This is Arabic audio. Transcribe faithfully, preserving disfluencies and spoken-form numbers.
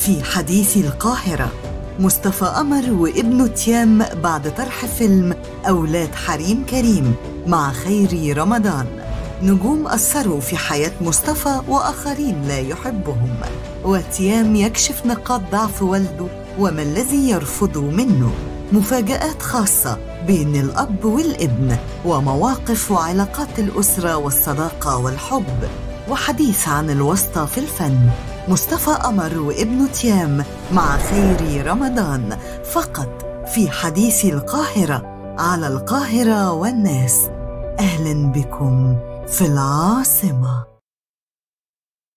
في حديث القاهرة. مصطفى قمر وابنه تيام بعد طرح فيلم أولاد حريم كريم مع خيري رمضان، نجوم أثروا في حياة مصطفى وآخرين لا يحبهم، وتيام يكشف نقاط ضعف والده وما الذي يرفضه منه، مفاجآت خاصة بين الأب والابن، ومواقف وعلاقات الأسرة والصداقة والحب، وحديث عن الواسطة في الفن. مصطفى قمر وابنه تيام مع خيري رمضان فقط في حديث القاهرة على القاهرة والناس. أهلا بكم في العاصمة.